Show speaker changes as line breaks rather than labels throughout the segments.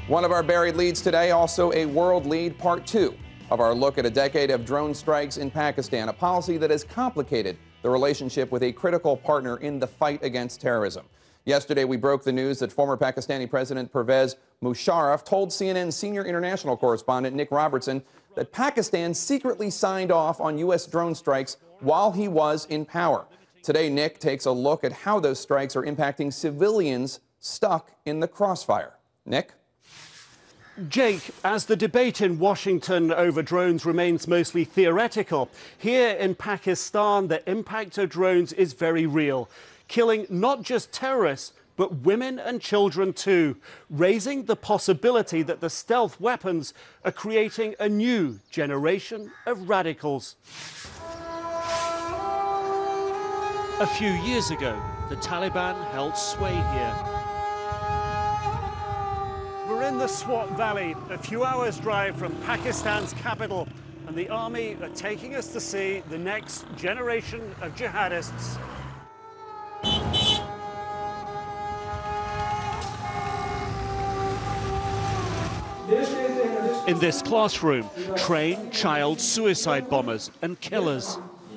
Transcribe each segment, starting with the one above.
One of our buried leads today, also a world lead, part 2 of our look at a decade of drone strikes in Pakistan, a policy that has complicated the relationship with a critical partner in the fight against terrorism. Yesterday, we broke the news that former Pakistani President Pervez Musharraf told CNN senior international correspondent Nick Robertson that Pakistan secretly signed off on U.S. drone strikes while he was in power. Today, Nick takes a look at how those strikes are impacting civilians stuck in the crossfire. Nick?
Jake, as the debate in Washington over drones remains mostly theoretical, here in Pakistan, the impact of drones is very real, killing not just terrorists, but women and children too, raising the possibility that the stealth weapons are creating a new generation of radicals. A few years ago, the Taliban held sway here. We're in the Swat Valley, a few hours' drive from Pakistan's capital, and the army are taking us to see the next generation of jihadists. In this classroom, train child suicide bombers and killers.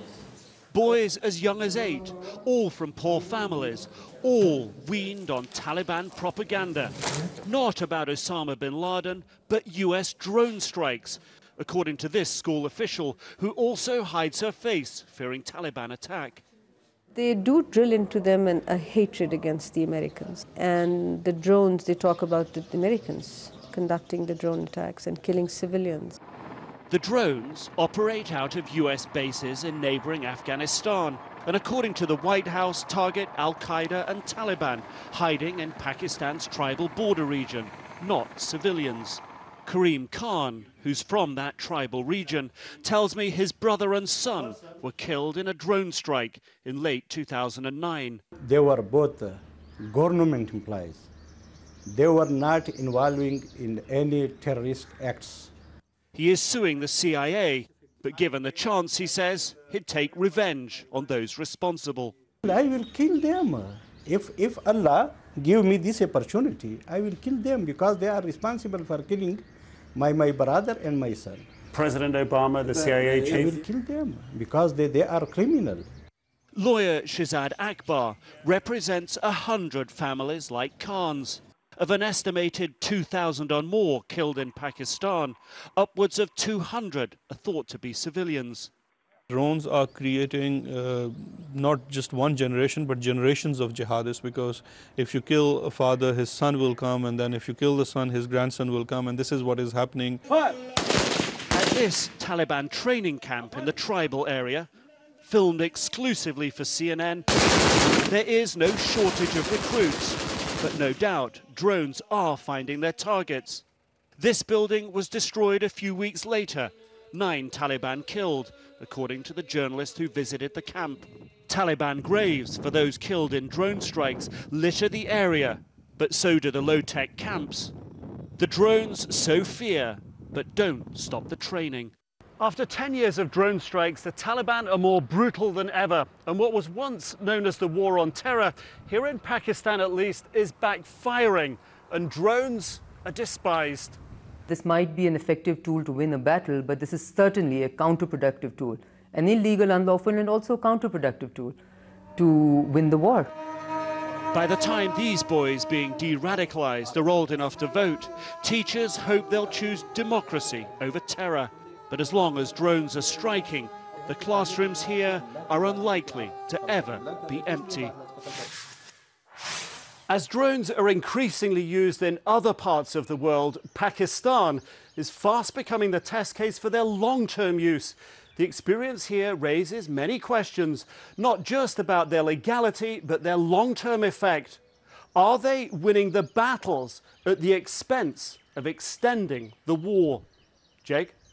Boys as young as 8, all from poor families, all weaned on Taliban propaganda. Not about Osama bin Laden, but US drone strikes, according to this school official, who also hides her face, fearing Taliban attack.
They do drill into them a hatred against the Americans. And the drones, they talk about the Americans conducting the drone attacks and killing civilians.
The drones operate out of US bases in neighboring Afghanistan, and according to the White House, target Al-Qaeda and Taliban, hiding in Pakistan's tribal border region, not civilians. Karim Khan, who's from that tribal region, tells me his brother and son were killed in a drone strike in late 2009.
They were both government employees. They were not involving in any terrorist acts.
He is suing the CIA, but given the chance, he says, he'd take revenge on those responsible.
I will kill them. If Allah give me this opportunity, I will kill them because they are responsible for killing my brother and my son.
President Obama, the CIA chief?
I will kill them because they are criminal.
Lawyer Shahzad Akbar represents 100 families like Khan's. Of an estimated 2,000 or more killed in Pakistan, upwards of 200 are thought to be civilians.
Drones are creating not just one generation, but generations of jihadists, because if you kill a father, his son will come, and then if you kill the son, his grandson will come, and this is what is happening.
At this Taliban training camp in the tribal area, filmed exclusively for CNN, there is no shortage of recruits. But no doubt, drones are finding their targets. This building was destroyed a few weeks later. 9 Taliban killed, according to the journalist who visited the camp. Taliban graves for those killed in drone strikes litter the area, but so do the low-tech camps. The drones sow fear, but don't stop the training. After 10 years of drone strikes, the Taliban are more brutal than ever. And what was once known as the war on terror, here in Pakistan at least, is backfiring. And drones are despised.
This might be an effective tool to win a battle, but this is certainly a counterproductive tool. An illegal, unlawful, and also counterproductive tool to win the war.
By the time these boys being de-radicalized are old enough to vote, teachers hope they'll choose democracy over terror. But as long as drones are striking, the classrooms here are unlikely to ever be empty. As drones are increasingly used in other parts of the world, Pakistan is fast becoming the test case for their long-term use. The experience here raises many questions, not just about their legality, but their long-term effect. Are they winning the battles at the expense of extending the war? Jake?